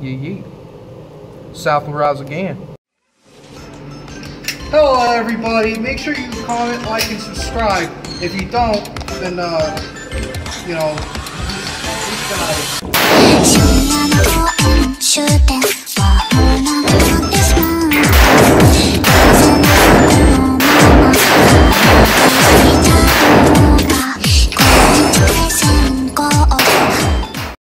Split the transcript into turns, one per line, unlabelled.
Yeet. South will rise again.
Hello everybody, make sure you comment, like, and subscribe. If you don't, then, you know, these guys.